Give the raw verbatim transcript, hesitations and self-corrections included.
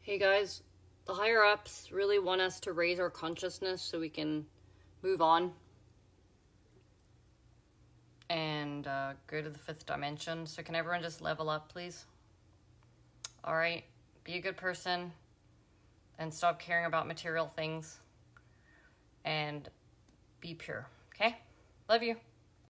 Hey guys, the higher ups really want us to raise our consciousness so we can move on and uh, go to the fifth dimension. So can everyone just level up, please? All right, be a good person and stop caring about material things and be pure, okay? Love you.